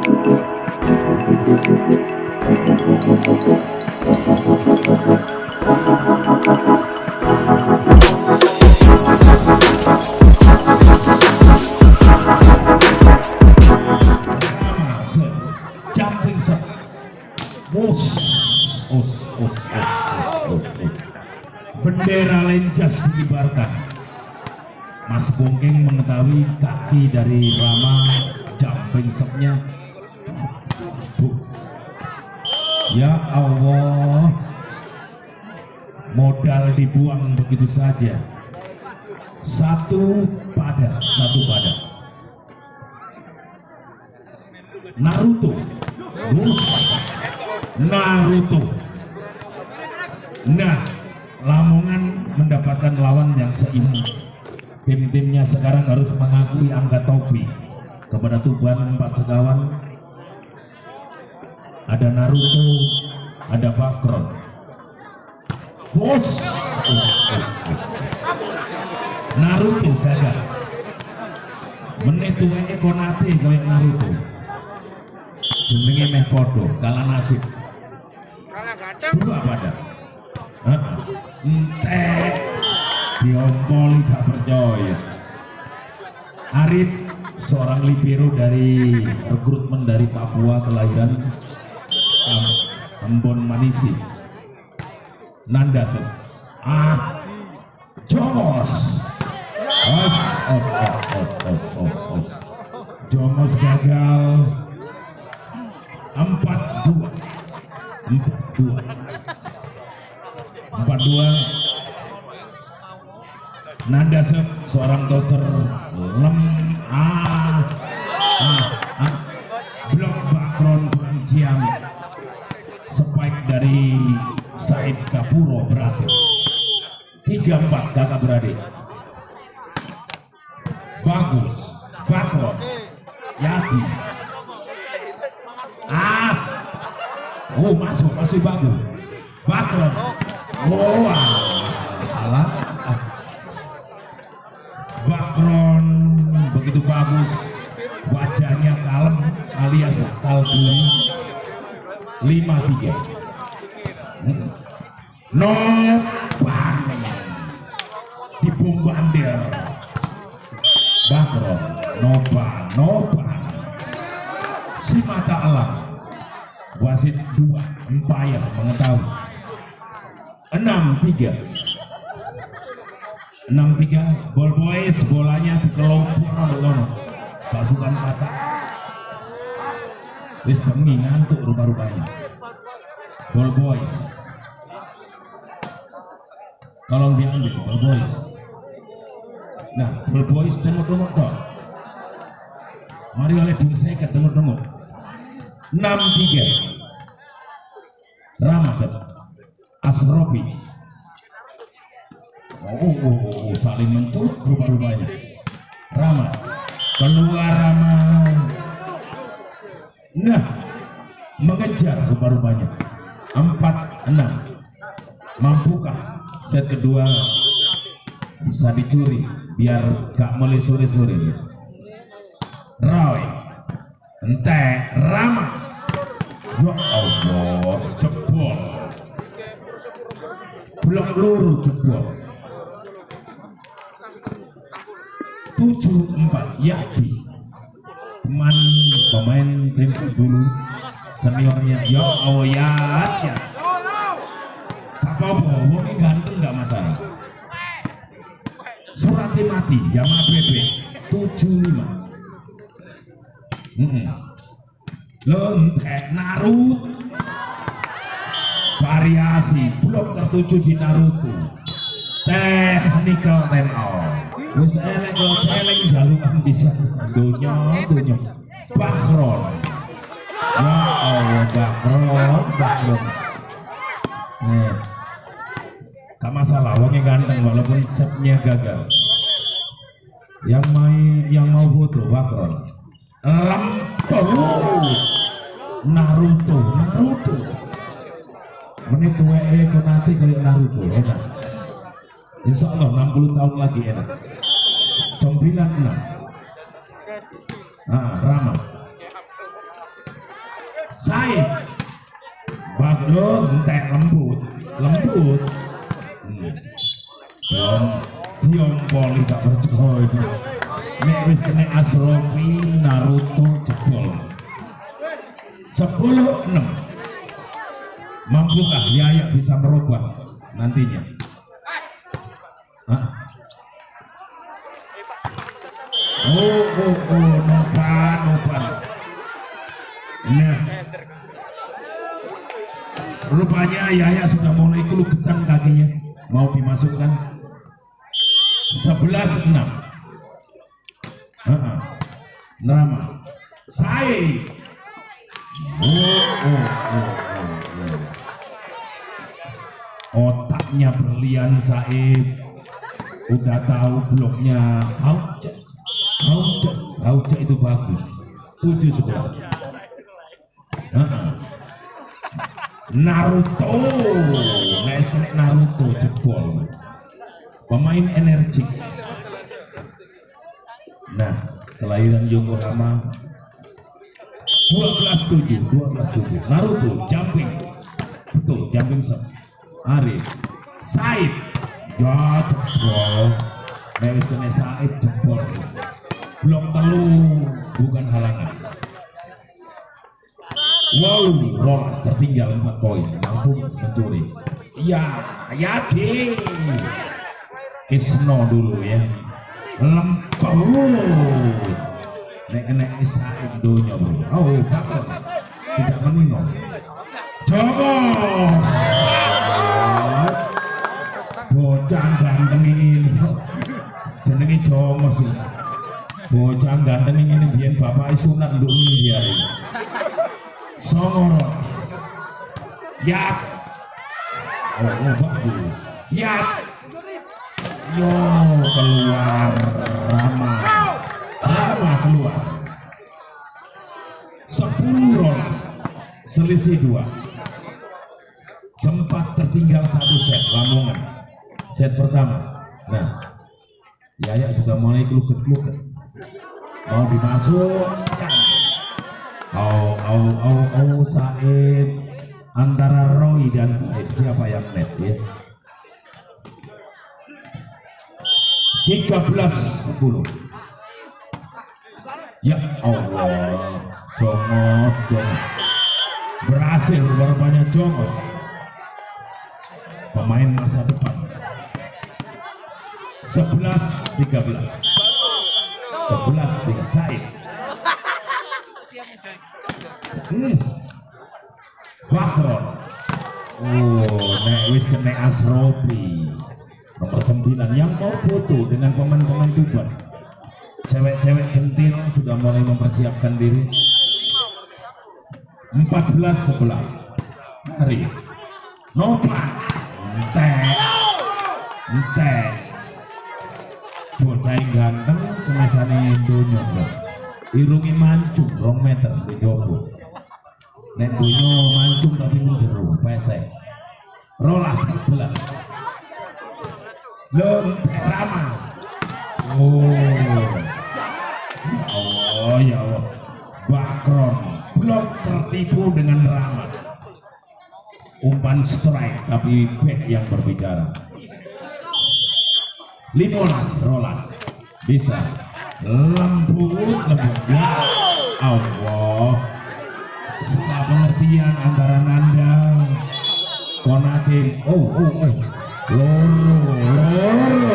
Bendera lenjas dikibarkan. Mas Bongkeng mengetahui kaki dari Rama jumping shotnya. Ya Allah, modal dibuang begitu saja. Satu pada. Naruto. Nah, Lamongan mendapatkan lawan yang seimbang. Tim-timnya sekarang harus mengakui angkat topi kepada Tuban 4 sekawan. Ada Naruto, ada Bakron. Naruto gagal. Menit tuweke Konate koyo Naruto. Jenenge meh podo, kalah nasib. Kalah ganteng. Dua pada. Entek diompoli gak percaya. Arif seorang libero dari rekrutmen dari Papua kelahiran Ambon Manisi. Nandasen Jomos Jomos gagal. 4-2 Nandasep seorang toser blok Bakron kurang ciam. Spike dari Said Kapuro berhasil. 3-4 kakak beradik. Bagus Bakron Yati. Masuk bagus. Bakron. Salah. Bakron begitu bagus. Wajahnya kalem alias kalem. 5-3. Nopan dibombardir. Bakron. Nopan. Si mata alam. Wasit 2 umpire mengetahui. 6-3 Ball Boys bolanya dikelompok pasukan kata wis bengi ngantuk rupa-rupanya. Ball Boys tolong diambil Ball Boys. Nah Ball Boys tengok dong. Mari oleh dun saya ketemu 6-3 Ramasep Asrofi. Saling mentuk rupa-rupanya. Rama keluar Rama. Nah mengejar rupa-rupanya. 4-6. Mampukah set kedua bisa dicuri biar gak mulai sore-sore. Roy entek Rama. Ya Allah, jebol. Blok luru jebol. 7-4 Yaki. Pemain tim dulu seniornya. Ya Allah ya. Apa-apa, wongnya ganteng gak masalah. Surati mati, Yamaha BB 75. Lontek Naruto. Variasi blok tertuju di Naruto. Technical time out. Wis elek kok celeng jalukan bisa dunya. Bakron. Ya Allah Bakron. Gak masalah, wongnya ganteng walaupun setnya gagal. Yang mau foto Bakron. Naruto. Menit WE Konate kayak Naruto enak. Insya Allah 60 tahun lagi enak. 96. Rama Said bagus entek lembut Poli gak percaya nek wis kena Asrofi Naruto jebol 10-6. Mampukah Yaya bisa merubah nantinya? Hah? Nopan. Nah, rupanya Yaya sudah mulai kelugetan kakinya, mau dimasukkan. 11-6. Nama Said. Otaknya berlian Said. Udah tahu bloknya Hauce itu bagus. 7-11. Naruto, Naruto jebol. Pemain energik. Nah, kelahiran Yokohama 12-7. Naruto jumping. Betul, jumping shot. Arif Said jebol. Lewis kena Said jebol. Blok telu bukan halangan. Wow, Rolas tertinggal 4 poin, mampu mencuri. Iya, Yadi Kisno dulu ya. Lempau. Nek Said donya bro. Oh, bakal tidak menino. Jogos. Bocah ganteng ini. Jenenge Jogos sih. Bocah ganteng ini biyen bapak sunat nduk dia ini. Songoros. Yap. Oh, bagus. Yap. Yo, keluar Rama keluar. 10 Rolas, selisih 2. Sempat tertinggal 1 set Lamongan. Set pertama. Nah, Yaya sudah mulai keluget-keluget. Mau dimasukkan. Said, antara Roy dan Said siapa yang net ya? 13-10. Ya Allah, Jongos berhasil rupanya Jongos, pemain masa depan. 11-13. 11-3 Said. Bakron. Nek wis kena Asrofi nomor 9 yang mau foto dengan pemain-pemain Tuban. Cewek-cewek centil sudah mulai mempersiapkan diri. 14-11. Hari Nova entek bocah ganteng cemesane Indonya bro. Irungi mancung 2 meter di jowo. Nek dunyo mancung tapi menjeru pesek. Rolas 14. Rama. Ya Allah. Bakron blok tertipu dengan Rama. Umpan strike tapi back yang berbicara. 15 Rolas bisa lembut ya Allah. Salah pengertian antara Nanda Konatin. Loro.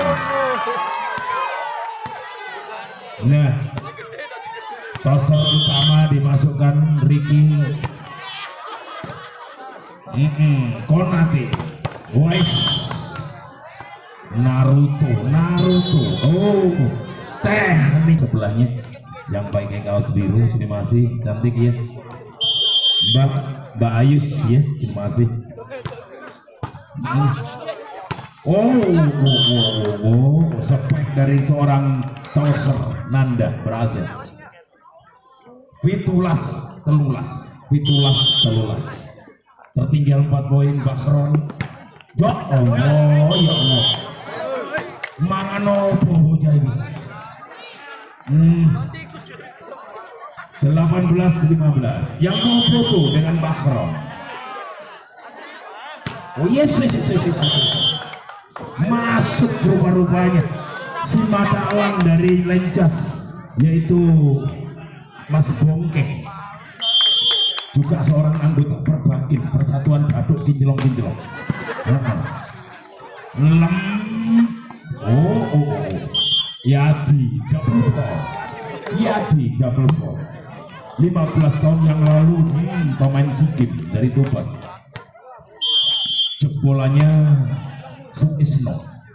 Nah, toser utama dimasukkan Ricky. Konate. Naruto. Teknik sebelahnya yang pakai kaos biru, terima kasih, cantik ya. Mbak Ayus ya, terima kasih. Spek dari seorang toser Nanda berhasil. Pitulas telulas. Tertinggal 4 poin Bakron. Ya Allah. Mangan opo bocah iki. 18-15. Yang mau foto dengan Bakron. Oh yes. Masuk rupa-rupanya si mata elang dari Lencas, yaitu Mas Bongkeng, juga seorang anggota Perbakin Persatuan Batuk Kinclong-Kinclong. Yadi double ball 15 tahun yang lalu, pemain Sikip dari Tuban. Jebolannya Suisno.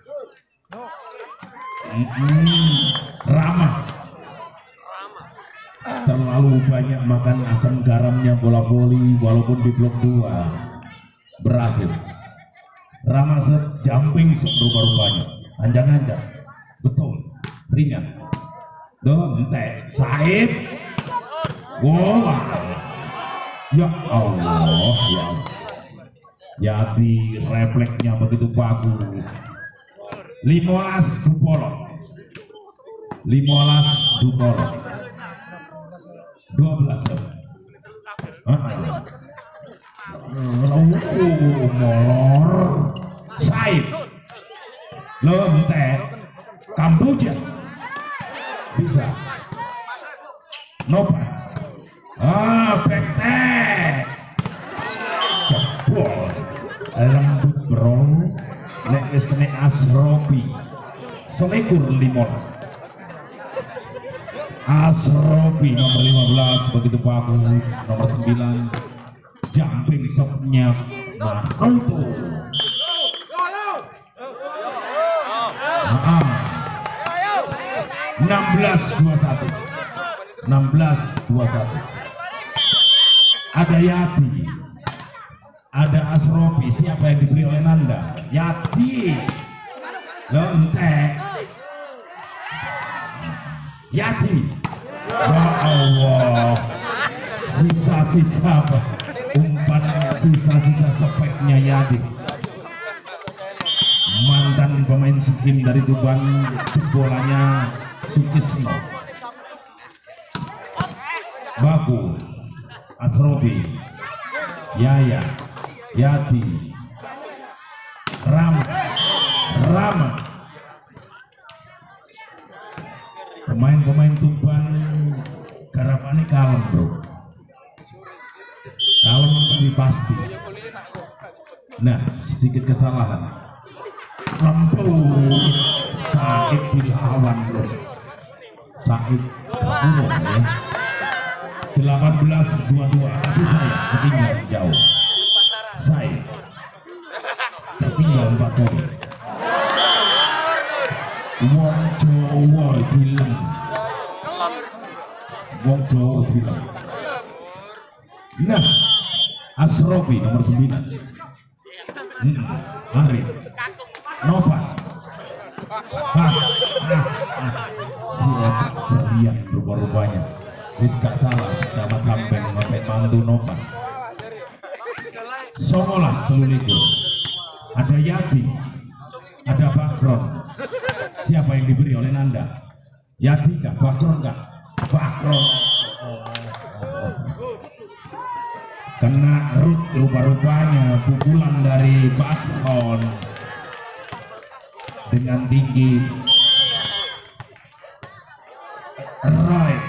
Rama terlalu banyak makan asam garamnya bola voli, walaupun di blok 2 berhasil. Rama jumping rupa-rupanya, anjang-anjang, betul, ringan. Dontek Saib. Wow, ya Allah, ya Allah. Yadi refleksnya begitu bagus. 15 Dupolot 12. Molor Saib Lontek Kamboja bisa Nopat Bektek jebol lembut bro. Nek wis kena Asrobi selikur 15. Asrobi nomor 15 begitu bagus. Nomor 9 jumping shotnya Makoto. 16-21. Ada Yati, ada Asrobi. Siapa yang diberi oleh Nanda? Yati. Lontek Yati. Ya Allah, sisa-sisa umpan, sisa-sisa sepeknya Yati, mantan pemain Sikim dari Tuban. Bolanya Sukisno. Bagus. Asrobi, Yaya, Yati, Rama. Pemain-pemain Tuban garapannya kalem bro, kalem tapi pasti. Nah, sedikit kesalahan lempung Said dilawan bro. Said kamu ya. 18-22, tapi saya ketinggalan jauh. Saya tertinggal 4 poin. Wong Jawa dilem. Nah, Asrobi nomor 9. Arif Nopat. Siapa berlian rupa-rupanya. Wis gak salah, camat samping sampai mantu Nopat. 19-23. Ada Yadi, ada Bakron. Siapa yang diberi oleh Nanda? Yadi kah? Bakron kah? Bakron. Kena Rut rupa-rupanya, pukulan dari Bakron dengan tinggi. Right.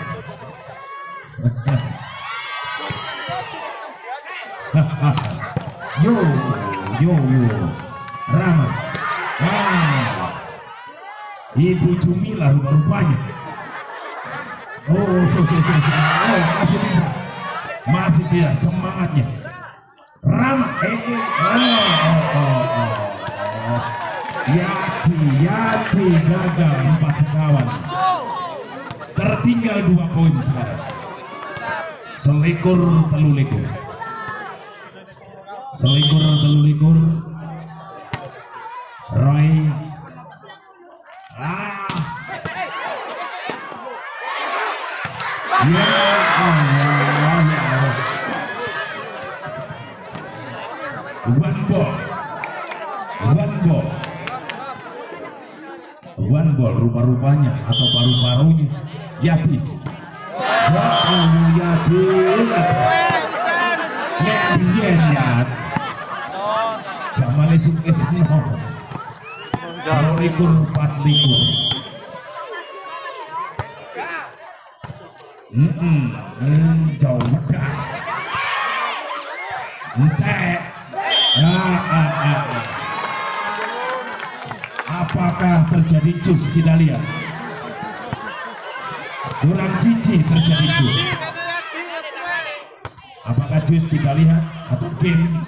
Yo Rama. Ibu Jumila rupa-rupanya. Masih bisa semangatnya. Rama. Yati gagal 4 sekawan. Tertinggal 2 poin sekarang. Selikur telulikur. Roy. Ya Allah. One ball rupa-rupanya atau paru-parunya Yati. Wah, Mulyadin. Nek biyen ya. Zamane Sukesno. Kalau likur 4 likur. Jauh muda. Entek. Apakah terjadi jus? Kita lihat. Kurang siji terjadi jus. Apakah jus kita lihat atau game?